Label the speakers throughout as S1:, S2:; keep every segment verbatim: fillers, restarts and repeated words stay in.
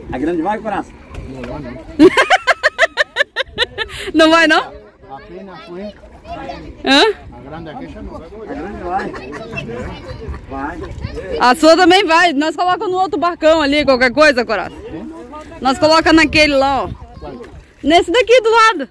S1: A grande vai, Coração?
S2: Não vai não.
S3: Não vai não?
S2: Apenas foi.
S3: Hã?
S2: A grande aqui já não vai.
S1: A grande vai. Vai.
S3: A sua também vai. Nós colocamos no outro barcão ali, qualquer coisa, Coração. Nós colocamos naquele lá, ó. Nesse daqui do lado.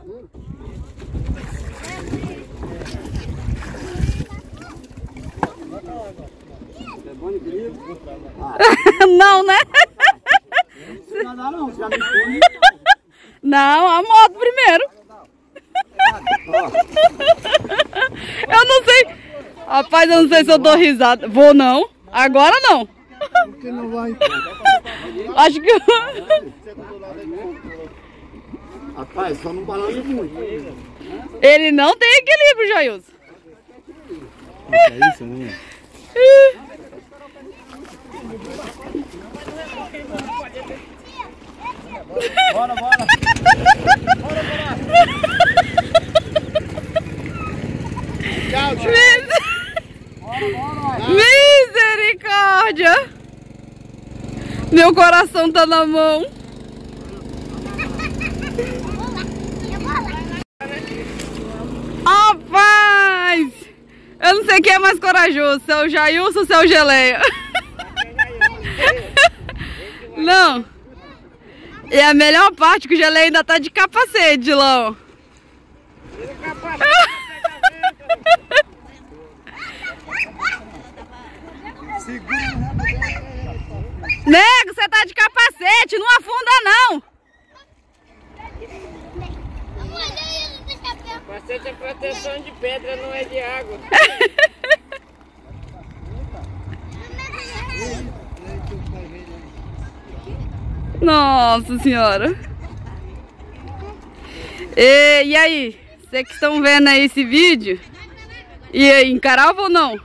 S3: Não, né?
S1: Não, não, não. Já me põe.
S3: Não, a moto primeiro. Eu não sei. Rapaz, eu não sei se eu dou risada. Vou não. Agora não.
S2: Por que não vai?
S3: Acho que...
S1: Rapaz, só não balança muito.
S3: Ele não tem equilíbrio, Jailson.
S2: É isso, né?
S1: Bora, bora.
S2: Tchau, tchau.
S3: Misericórdia! Meu coração tá na mão. Rapaz! Eu não sei quem é mais corajoso, se é o Jailson ou se é o Geleia. Não. E a melhor parte é que o Geleia ainda tá de capacete, Lão. Nego, você tá de capacete, não afunda não.
S4: Capacete é proteção de pedra, não é de água.
S3: Nossa senhora. E, e aí, vocês que estão vendo aí esse vídeo, e aí, encarava ou não?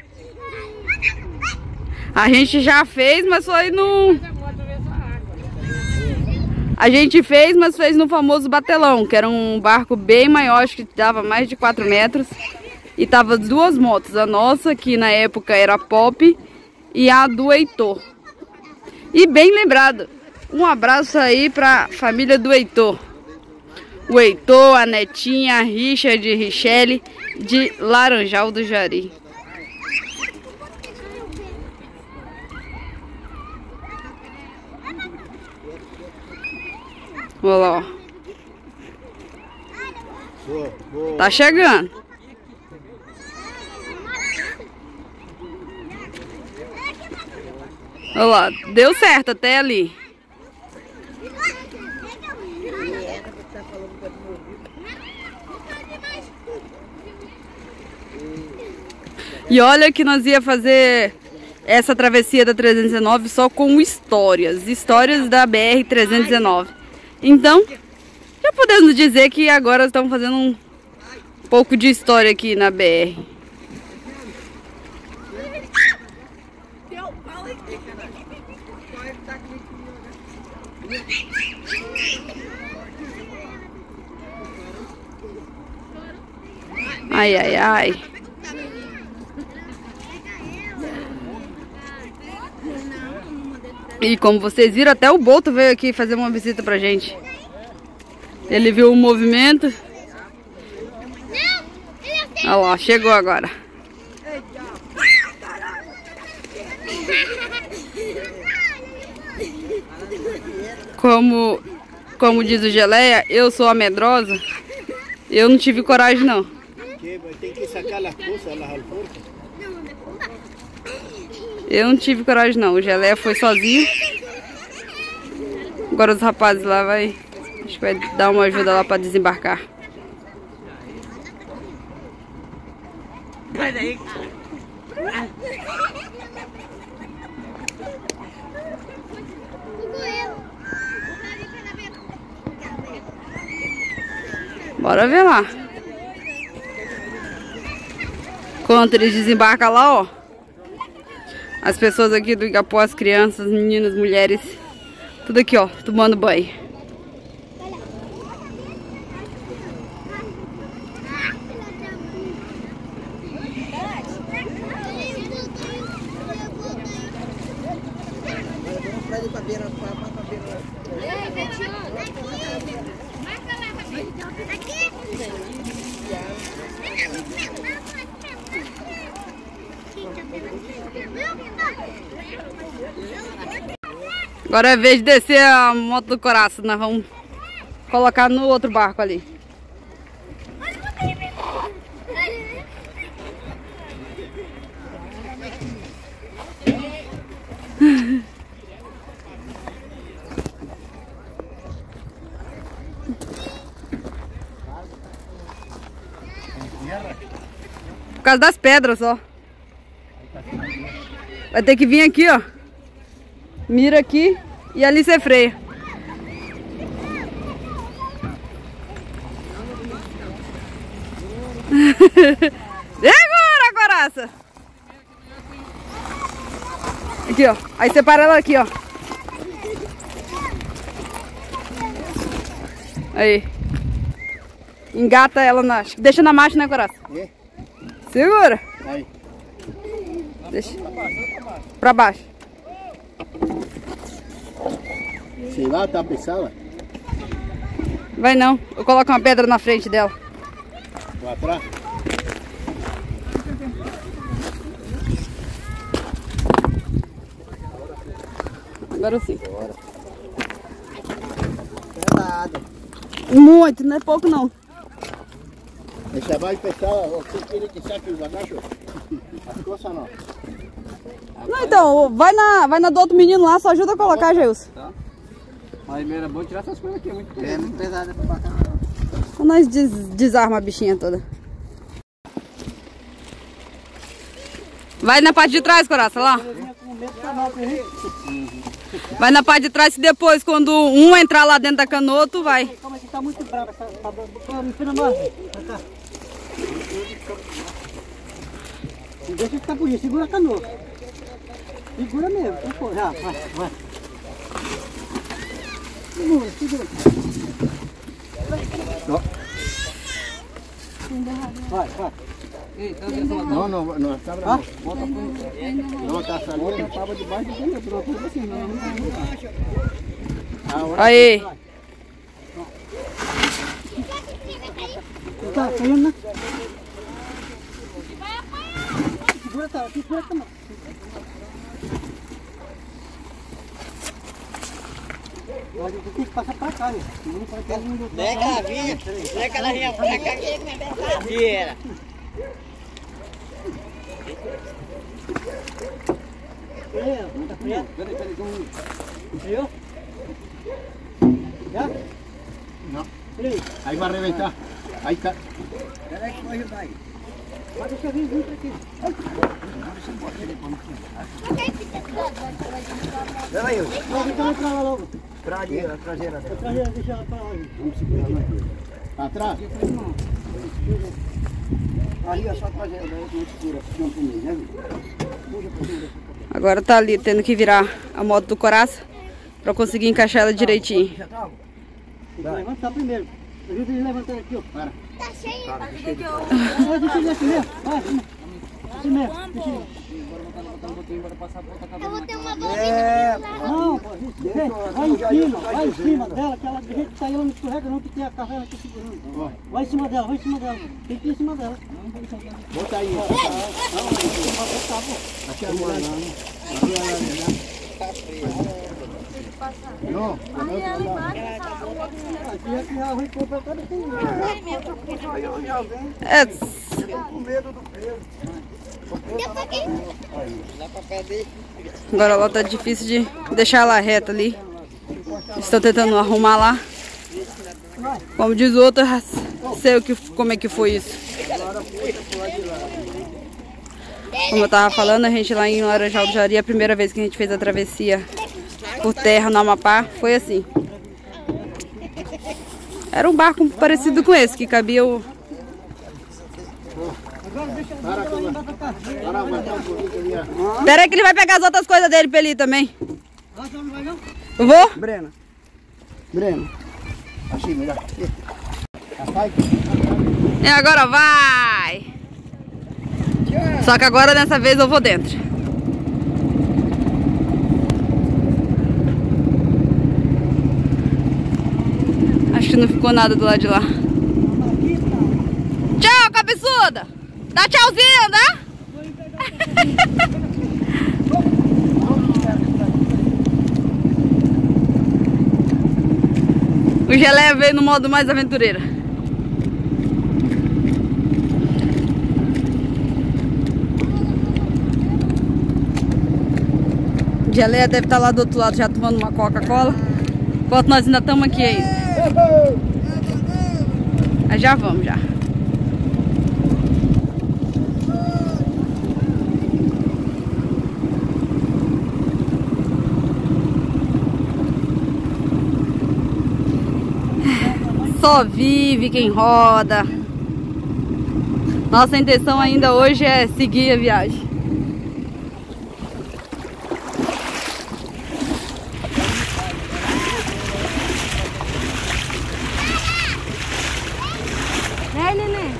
S3: A gente já fez, mas foi no... A gente fez, mas fez no famoso Batelão, que era um barco bem maior, acho que dava mais de quatro metros. E tava duas motos, a nossa, que na época era Pop, e a do Heitor. E bem lembrado, um abraço aí pra família do Heitor. O Heitor, a Netinha, a Richard e Richelle de Laranjal do Jari. Olha lá, ó. Tá chegando. Olha lá, deu certo até ali. E olha que nós ia fazer essa travessia da trezentos e dezenove só com histórias, histórias da B R trezentos e dezenove. Então, já podemos dizer que agora estamos fazendo um pouco de história aqui na B R. Ai, ai, ai. E como vocês viram, até o Boto veio aqui fazer uma visita pra gente. Ele viu o movimento. Olha lá, chegou agora. Como, como diz o Geleia, eu sou a medrosa. Eu não tive coragem não.
S2: Tem que sacar as coisas lá ao porto.
S3: Eu não tive coragem não, o Geleia foi sozinho. Agora os rapazes lá vai, acho que vai dar uma ajuda lá para desembarcar. Bora ver lá. Quando eles desembarcam lá, ó. As pessoas aqui do Igapó, as crianças, meninas, mulheres, tudo aqui, ó, tomando banho. Agora é vez de descer a moto do Coraça. Nós vamos colocar no outro barco ali. Por causa das pedras, ó. Vai ter que vir aqui, ó. Mira aqui e ali você freia. Segura, Coraça! Aqui, ó. Aí separa ela aqui, ó. Aí. Engata ela na... Deixa na marcha, né, Coraça?
S2: É.
S3: Segura.
S2: Aí.
S3: Deixa. Pra baixo.
S2: Sei lá, tá pesada?
S3: Vai não. Eu coloco uma pedra na frente dela.
S2: Lá atrás?
S3: Agora sim.
S2: Pesada.
S3: Muito, não é pouco não.
S2: Essa vai pesada, você quer que saque o bagaço? As coisas não.
S3: Não, então, vai na, vai na do outro menino lá, só ajuda a colocar, Geilson.
S1: Tá. Mas era bom tirar essas coisas aqui, é muito pesado. É muito pesado pra baixo.
S3: Então nós des, desarma a bichinha toda. Vai na parte de trás, Coraça, lá. Vai na parte de trás que depois, quando um entrar lá dentro da canoa, tu vai.
S5: Calma aqui, tá muito brava, tá, tá, tá me ensina mais. Tá. Deixa ficar bonito, segura a canoa. Segura mesmo, então, já, vai, vai. Segura, segura. Vai, vai.
S2: Não, não, não, tá bravo. Não, tá saindo, tava debaixo do pneu, por uma assim, não.
S3: Aí.
S5: Tá caindo, né? Segura, tá, segura a canoa. Mas você tem que passar pra cá, né?
S4: Pega a vinha, pega a vinha pra cá, que é verdadeira.
S5: É, tá preto.
S1: Peraí, peraí, como...
S5: Viu? Já?
S2: Não.
S5: Peraí.
S2: Aí vai arrebentar. Aí tá.
S5: Peraí que eu vou ajudar aí. Mas deixa eu vir junto aqui.
S1: Peraí, eu.
S5: Não, deixa eu entrar lá logo.
S1: Traseira, traseira.
S5: A traseira, deixa ela pra lá.
S2: Vamos segurar aqui. Atrás?
S1: Aí é só traseira, daí não segura, não comer, né?
S3: Agora tá ali tendo que virar a moto do Coraça pra conseguir encaixar ela direitinho.
S5: Tem que levantar primeiro. Ajuda ele a levantar aqui, ó.
S2: Para.
S5: Ah, deixa ele assim mesmo. Vai, assim mesmo. Deixa ele.
S6: Eu vou ter uma bolinha.
S1: É,
S5: Não, pô, isso, vem. Vai em cima, vai em cima dela, que ela, do jeito que tá aí, ela não escorrega não, que tem a carrela aqui segurando. Vai em cima dela, vai em cima dela. Tem que ir em cima dela.
S2: Bota aí. Aqui é boa, não. Não,
S6: Aí ela bate essa
S5: Aqui é que a rua compra cada tem.
S3: É, agora ela tá difícil de deixar ela reta ali. Estão tentando arrumar lá. Como diz o outro, sei o que, como é que foi isso. Como eu tava falando, a gente lá em Laranjal do Jari, a primeira vez que a gente fez a travessia por terra no Amapá, foi assim. Era um barco parecido com esse, que cabia o... Espera aí que ele vai pegar as outras coisas dele pra ele ir também. Eu vou?
S1: Brena.
S2: Breno. Assim, melhor.
S3: E agora vai! Só que agora dessa vez eu vou dentro. Acho que não ficou nada do lado de lá. Tchau, cabeçuda! Dá tchauzinho, né? O Geleia veio no modo mais aventureira. O Geleia deve estar lá do outro lado já tomando uma Coca-Cola. Enquanto nós ainda estamos aqui ainda. Mas já vamos já. Só vive quem roda. Nossa intenção ainda hoje é seguir a viagem.
S6: Vem, neném.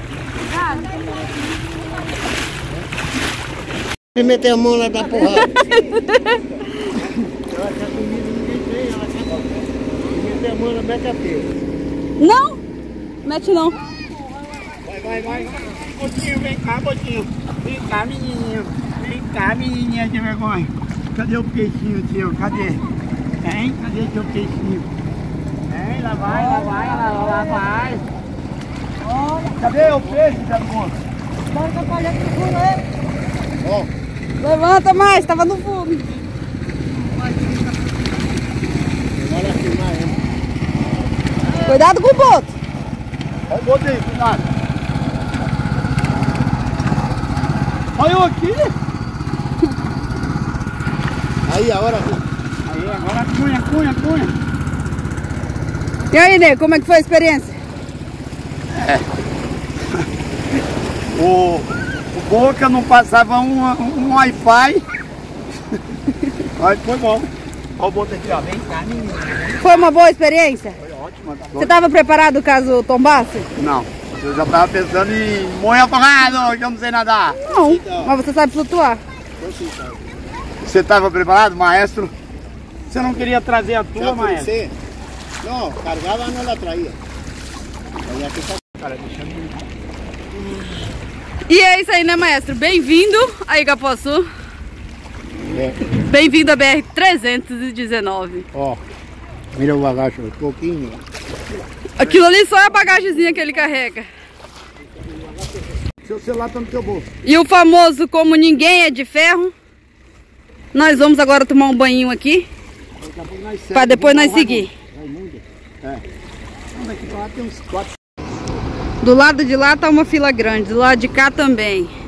S2: Se meter a mão lá da porrada. Ela quer comida, ninguém tem. Ela quer meter a mão lá, mete a pele.
S3: Não, mete não.
S4: Vai, vai, vai. Botinho, vem cá, Botinho. Vem cá, menininho. Vem cá, menininha de vergonha. Cadê o peixinho seu? Cadê? Hein? Cadê seu peixinho? Hein? Lá vai, lá vai, lá, lá vai. Cadê o peixe, Jacob?
S2: Ó,
S3: Levanta mais, tava no fundo.
S2: olha aqui mais, hein?
S3: Cuidado com o boto.
S4: Olha o boto aí, cuidado. Olha eu aqui.
S2: Aí, agora.
S4: Aí, agora cunha, cunha, cunha.
S3: E aí, Ney, como é que foi a experiência?
S4: O, o Boca não passava um, um Wi-Fi. Mas foi bom. Olha o boto aqui, ó. Vem cá, menino.
S3: Foi uma boa experiência?
S4: Foi ótimo. Tá
S3: Você estava preparado caso tombasse?
S4: Não, eu já estava pensando em morrer afogado, que eu não sei nadar.
S3: Não, mas você sabe flutuar.
S4: Você estava preparado, maestro? Você não queria trazer a tua, maestro?
S2: Você? Não, cargava não la traía. Aí aqui tá.
S4: Cara, deixa eu...
S3: E é isso aí, né, maestro? Bem-vindo a Igapuaçu.
S2: É.
S3: Bem-vindo a B R trezentos e dezenove.
S2: Ó, mira o bagagem, um pouquinho.
S3: Aquilo ali só é a bagagemzinha que ele carrega.
S2: Seu celular tá no teu bolso.
S3: E o famoso como ninguém é de ferro. Nós vamos agora tomar um banho aqui. Para depois nós seguir.
S2: É. Daqui pra lá tem uns quatro.
S3: Do lado de lá tá uma fila grande, do lado de cá também.